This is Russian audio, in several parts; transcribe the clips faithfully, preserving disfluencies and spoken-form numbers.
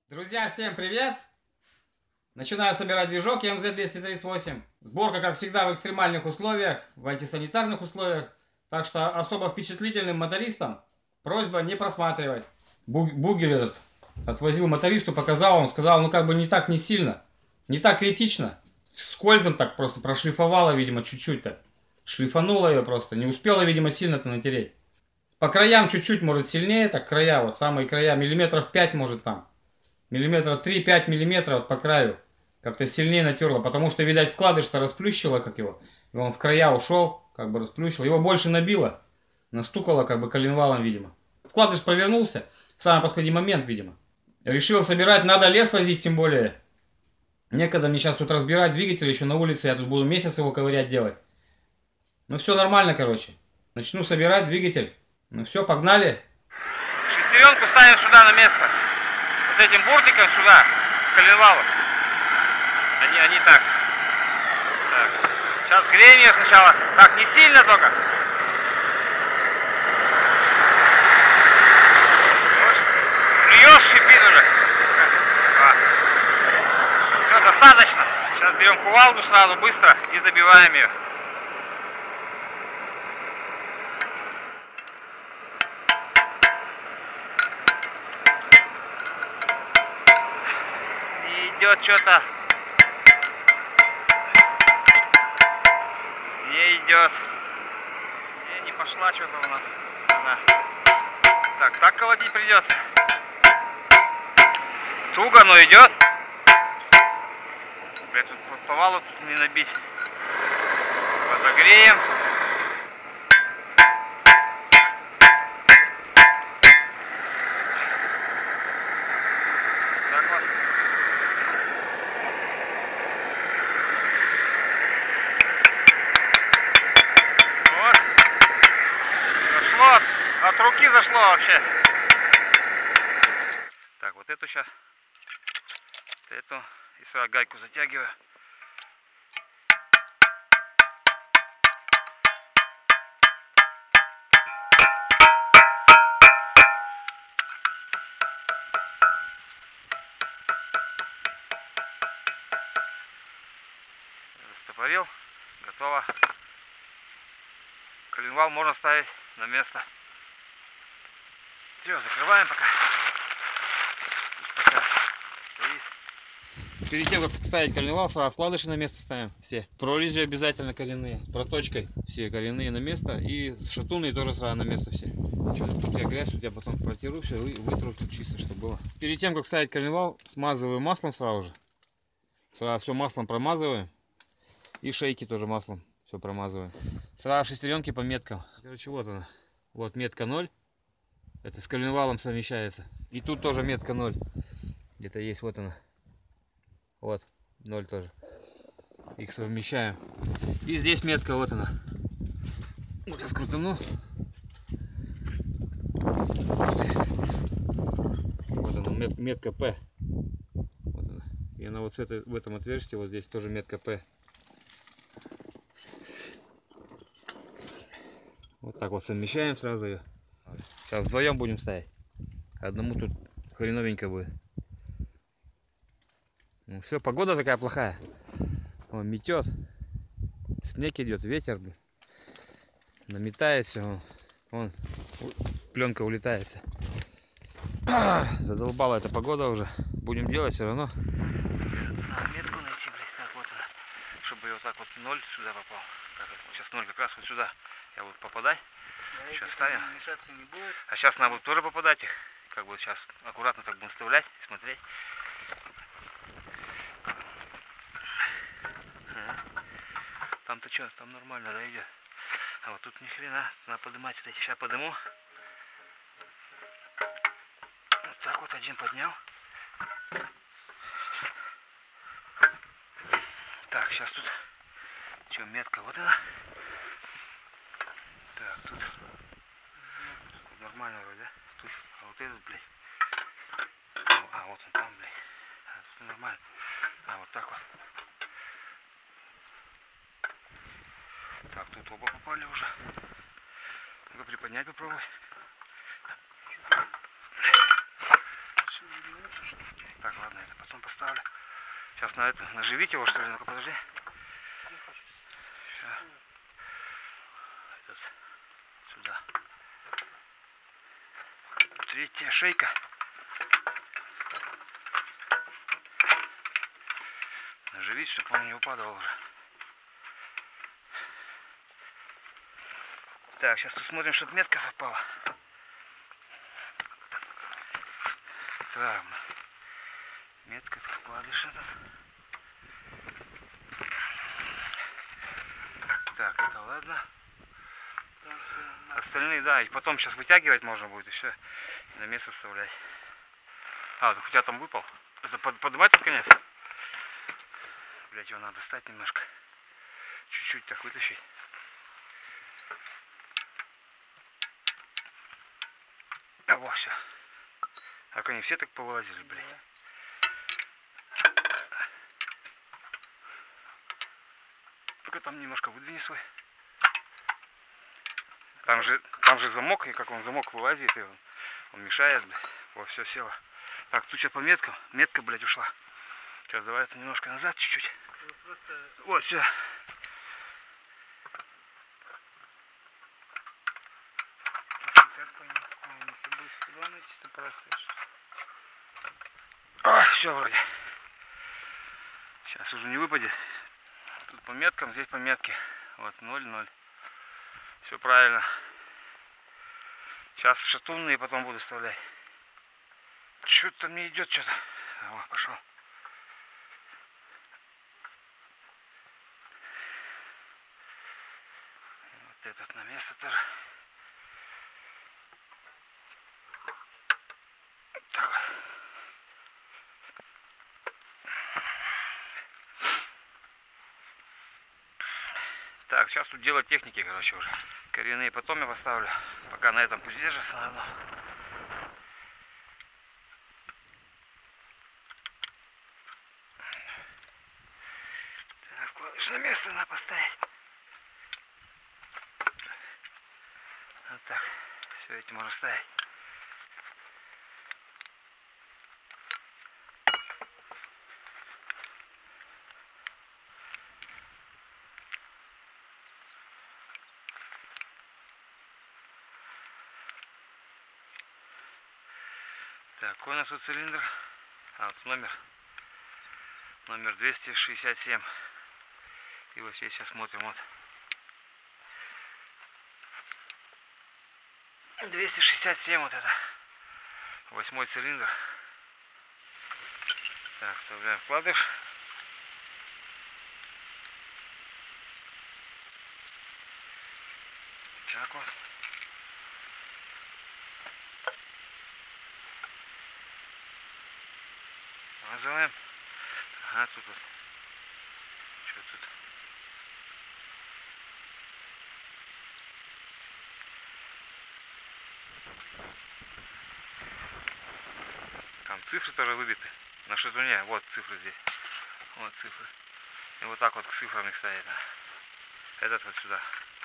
Друзья, всем привет! Начинаю собирать движок эм зет двести тридцать восемь. Сборка, как всегда, в экстремальных условиях, в антисанитарных условиях. Так что особо впечатлительным мотористам просьба не просматривать. Бугель этот отвозил мотористу, показал, он сказал, ну как бы не так, не сильно, не так критично. Скользом так просто прошлифовала, видимо, чуть-чуть так. Шлифанула ее просто, не успела, видимо, сильно-то натереть. По краям чуть-чуть, может, сильнее, так края, вот самые края, миллиметров пять, может, там. Миллиметра три-пять миллиметров вот по краю. Как-то сильнее натерла, потому что, видать, вкладыш-то расплющило, как его. И он в края ушел, как бы расплющил. Его больше набило, настукало, как бы коленвалом, видимо. Вкладыш провернулся в самый последний момент, видимо. Решил собирать, надо лес возить, тем более. Некогда мне сейчас тут разбирать двигатель еще на улице, я тут буду месяц его ковырять делать. Ну все нормально, короче. Начну собирать двигатель. Ну все, погнали. Шестеренку ставим сюда на место. Вот этим буртиком сюда, с коленвалом. Они, они так. Так. Сейчас греем ее сначала. Так, не сильно только. Плюешь, шипит уже. А. Все, достаточно. Сейчас берем кувалду сразу, быстро и забиваем ее. Идет что-то. Не идет. Не, не пошла что-то у нас. Она. Так, так колотить придется. Туго, но идет. Блять, тут по валу тут не набить. Подогреем. Так вот. Зашло, от руки зашло вообще. Так, вот эту сейчас, эту и сюда гайку затягиваю. Застопорил, готово. Коленвал можно ставить на место. Все, закрываем пока. пока стоит. Перед тем, как ставить коленвал, сразу вкладыши на место ставим все. Прорези обязательно коренные. Проточкой все коренные на место. И шатуны тоже сразу на место все. Что, тут я грязь, тут я потом протиру все и вытру тут чисто, чтобы было. Перед тем, как ставить коленвал, смазываю маслом сразу же. Сразу все маслом промазываем. И шейки тоже маслом все промазываем. Сразу шестеренки по меткам. Короче, вот она. Вот метка ноль. Это с коленвалом совмещается. И тут тоже метка ноль. Где-то есть, вот она. Вот, ноль тоже. Их совмещаем. И здесь метка, вот она. Вот сейчас крутану. Вот она, мет, метка П. Вот она. И она вот с этой, в этом отверстии, вот здесь тоже метка П. Вот так вот совмещаем сразу ее. Сейчас вдвоем будем ставить. Одному тут хреновенько будет. Ну все, погода такая плохая. Он метет. Снег идет, ветер. Блин. Наметает все. Он, он, пленка улетает. Задолбала эта погода уже. Будем делать все равно. Надо метку найти, блядь. Так вот, чтобы вот так вот ноль сюда попал. Так, вот сейчас ноль как раз вот сюда. Я буду попадать. Сейчас ставим. Не будет. А сейчас надо будет тоже попадать их. Как бы сейчас аккуратно так будем вставлять, смотреть. Там-то что, там нормально, да, идет. А вот тут ни хрена, надо поднимать вот эти. Сейчас подниму. Вот так вот один поднял. Так, сейчас тут. Что, метка, вот она. Так, тут. Нормально вроде, да? Тут, а вот этот, блядь. А, вот он там, блядь. А, тут нормально. А, вот так вот. Так, тут оба попали уже. Ну-ка приподнять попробуй. Так, ладно, это потом поставлю. Сейчас на это, наживить его, что ли? Ну-ка, подожди. Все. Этот, сюда. Третья шейка. Наживить, чтобы он не упадал уже. Так, сейчас тут смотрим, чтобы метка совпала. Так, метка, вкладыш этот. Так, это ладно. Остальные, да, и потом сейчас вытягивать можно будет и все. И на место вставлять. А, так у тебя там выпал. Это под, поднимать под конец? Блять, его надо достать немножко. Чуть-чуть так вытащить. А, во, все. Так они все так повылазили, блядь. Ну-ка там немножко выдвини свой. Там же, там же замок, и как он замок вылазит, и он, он мешает, блядь. Во, все село. Так, тут сейчас по меткам. Метка, блядь, ушла. Сейчас давай это немножко назад чуть-чуть. Просто... Вот, все. А, все вроде. Сейчас уже не выпадет. Тут по меткам, здесь по метке. Вот ноль ноль. Все правильно. Сейчас шатунные потом буду вставлять. Что-то мне идет что-то. О, пошел. Вот этот на место тоже. Так. Так, сейчас тут дело техники, короче, уже. Коренные потом я поставлю. Пока на этом пусть держится, наверное. Так, вкладыш на место надо поставить. Вот так. Все, эти можно ставить. Так, какой у нас тут цилиндр? А, вот номер. Номер двести шестьдесят семь. И вот здесь сейчас смотрим, вот. двести шестьдесят семь вот это. Восьмой цилиндр. Так, вставляем вкладыш. Так вот. Называем. Ага, тут вот. Что тут? Там цифры тоже выбиты. На шатуне. Вот цифры здесь. Вот цифры. И вот так вот к цифрам их ставить. Этот вот сюда.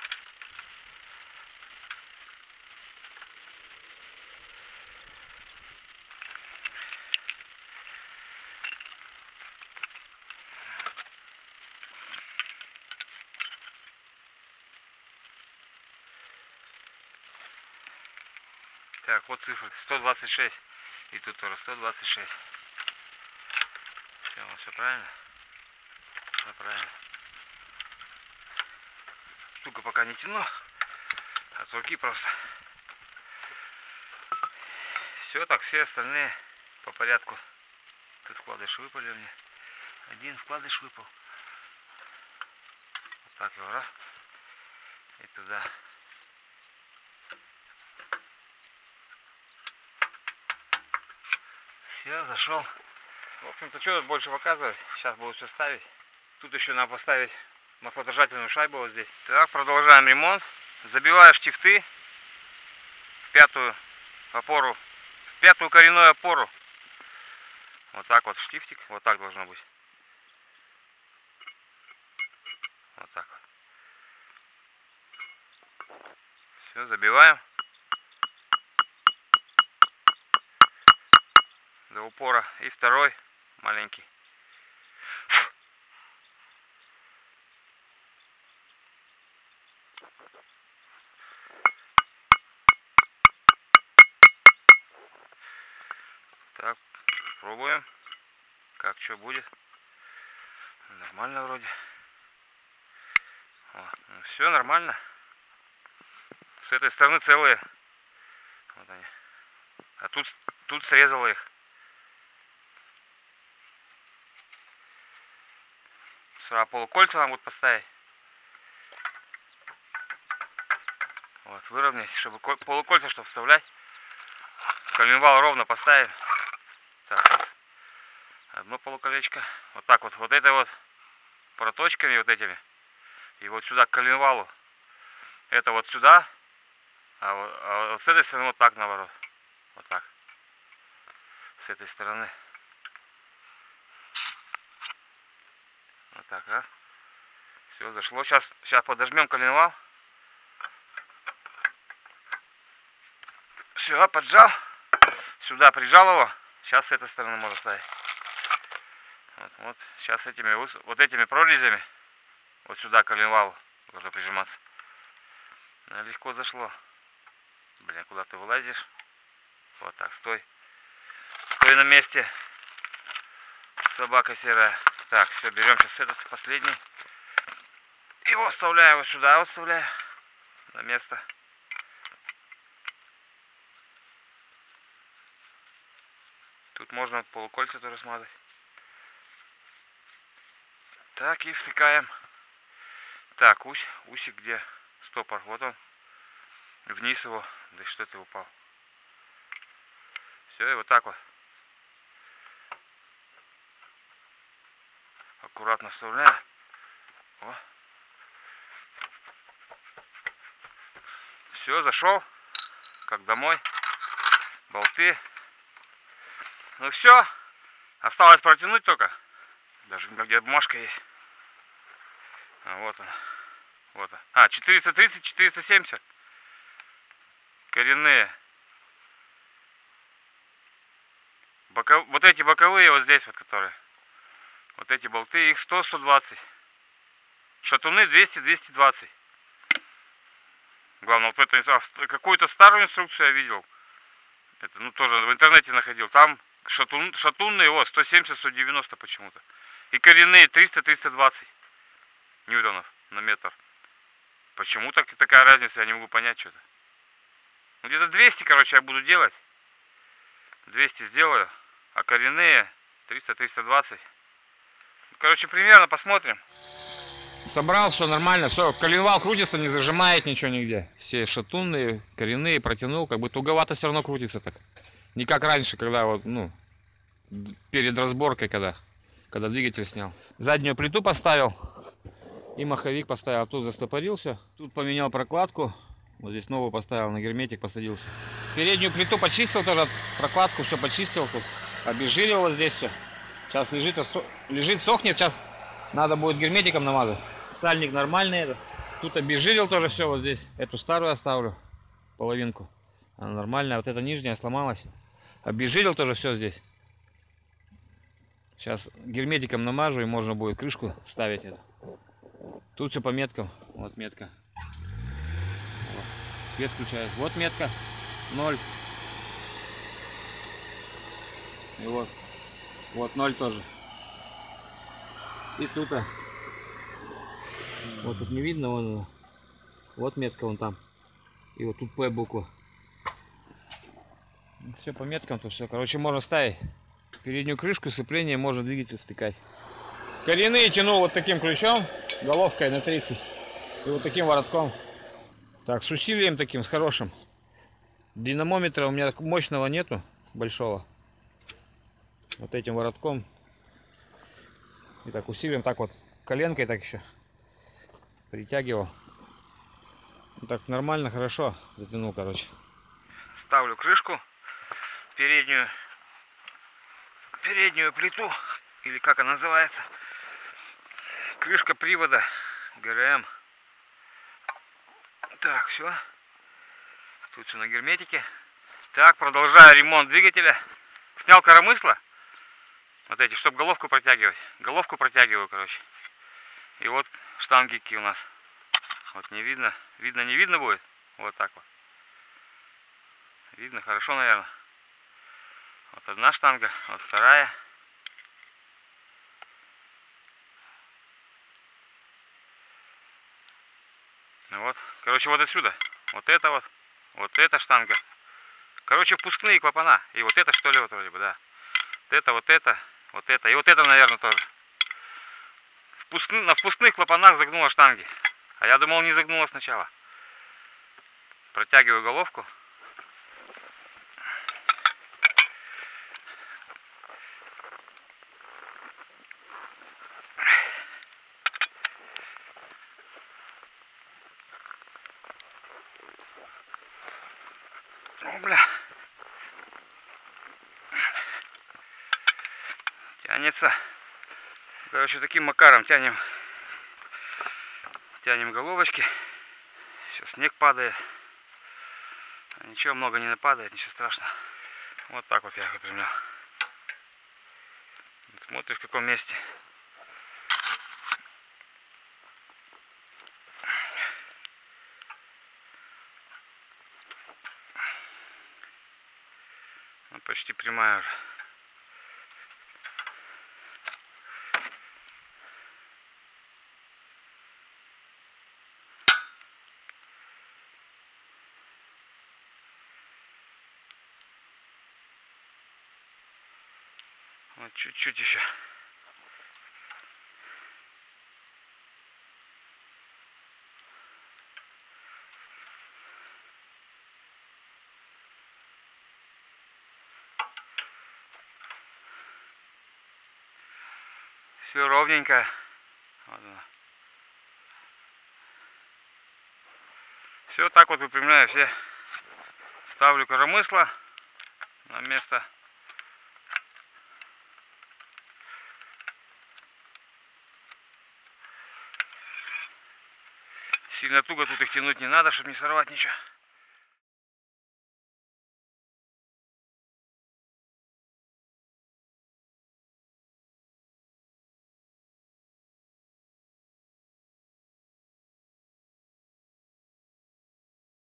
Так, вот цифры. сто двадцать шесть. И тут тоже сто двадцать шесть. Все, все правильно? Все правильно. Штука пока не тяну. От руки просто. Все, так, все остальные по порядку. Тут вкладыш выпали у меня. Один вкладыш выпал. Вот так его раз. И туда. Все, зашел. В общем-то, что тут больше показывать? Сейчас буду все ставить. Тут еще надо поставить маслодержательную шайбу вот здесь. Так, продолжаем ремонт. Забиваю штифты в пятую опору, в пятую коренную опору. Вот так вот штифтик. Вот так должно быть. Вот так вот. Все, забиваем. до упора. И второй маленький. Так, пробуем. Как что будет. Нормально вроде. О, ну все нормально. С этой стороны целые. Вот они. А тут, тут срезала их. Сюда полукольца нам будут поставить. Вот, выровнять, чтобы полукольца, чтобы вставлять. Коленвал ровно поставим. Так, вот. Одно полуколечко. Вот так вот. Вот это вот проточками вот этими. И вот сюда к коленвалу. Это вот сюда. А вот, а вот с этой стороны вот так наоборот. Вот так. С этой стороны. Вот так, раз. Все, зашло. Сейчас, сейчас подожмем коленвал. Все, поджал. Сюда прижал его. Сейчас с этой стороны можно ставить. Вот, вот. Сейчас этими вот этими прорезями вот сюда к коленвалу должно прижиматься. Да, легко зашло. Блин, куда ты вылазишь? Вот так, стой. Стой на месте. Собака серая. Так, все, берем сейчас этот последний. Его вставляю вот сюда, вот вставляю. На место. Тут можно полукольца тоже смазать. Так, и втыкаем. Так, ус, усик где? Стопор, вот он. Вниз его. Да что ты упал. Все, и вот так вот. Аккуратно вставляем. О. Все, зашел. Как домой. Болты. Ну все. Осталось протянуть только. Даже где бумажка есть. А, вот он. Вот он. А, четыреста тридцать, четыреста семьдесят. Коренные. Боков... Вот эти боковые вот здесь вот, которые. Вот эти болты, их сто, сто двадцать. Шатуны двести, двести двадцать. Главное, вот эту какую-то старую инструкцию я видел. Это, ну, тоже в интернете находил. Там шатун, шатунные, вот, сто семьдесят, сто девяносто почему-то. И коренные триста, триста двадцать ньютонов на метр. Почему так, такая разница, я не могу понять что-то. Ну, где-то двести, короче, я буду делать. двести сделаю. А коренные триста, триста двадцать. Короче, примерно посмотрим. Собрал, все нормально, все, коленвал крутится, не зажимает ничего нигде. Все шатунные, коренные протянул, как бы туговато все равно крутится так. Не как раньше, когда вот, ну, перед разборкой, когда, когда двигатель снял. Заднюю плиту поставил и маховик поставил. Тут застопорил все. Тут поменял прокладку. Вот здесь новую поставил, на герметик посадил. Переднюю плиту почистил тоже, прокладку все почистил. Тут обезжирил вот здесь все. Сейчас лежит, лежит, сохнет, сейчас надо будет герметиком намазать. Сальник нормальный это. Тут обезжирил тоже все вот здесь. Эту старую оставлю, половинку. Она нормальная, вот эта нижняя сломалась. Обезжирил тоже все здесь. Сейчас герметиком намажу и можно будет крышку ставить эту. Тут все по меткам. Вот метка. Вот. Свет включает. Вот метка. Ноль. И вот. Вот ноль тоже. И тут. -то. Вот тут не видно. Вон, вот метка вон там. И вот тут П буква. Все по меткам, то все. Короче, можно ставить. Переднюю крышку сцепления можно двигатель втыкать. Коренные тянул вот таким ключом. Головкой на тридцать. И вот таким воротком. Так, с усилием таким, с хорошим. Динамометра у меня мощного нету. Большого. Вот этим воротком. И так усилием, так вот. Коленкой так еще. Притягивал. Так нормально, хорошо. Затянул, короче. Ставлю крышку. Переднюю. Переднюю плиту. Или как она называется. Крышка привода ГРМ. Так, все. Тут все на герметике. Так, продолжаю ремонт двигателя. снял коромысло. Вот эти, чтобы головку протягивать. Головку протягиваю, короче. И вот штанги какие у нас. Вот не видно. Видно, не видно будет? Вот так вот. Видно, хорошо, наверное. Вот одна штанга, вот вторая. Ну вот, короче, вот отсюда. Вот это вот. Вот эта штанга. Короче, впускные клапана. И вот это, что ли, вот вроде бы, да. Вот это, вот это, вот это. И вот это, наверное, тоже. Впуск... На впускных клапанах загнула штанги. А я думал, не загнула сначала. Протягиваю головку. О, бля. Тянется. Короче, таким макаром тянем. Тянем головочки. Сейчас снег падает. Ничего много не нападает, ничего страшного. Вот так вот я их выпрямлял. Смотришь, в каком месте. Ну, почти прямая уже. Вот чуть-чуть еще. Все ровненько. Вот оно. Все так вот выпрямляю все. Ставлю коромысло на место. Сильно туго тут их тянуть не надо, чтобы не сорвать ничего.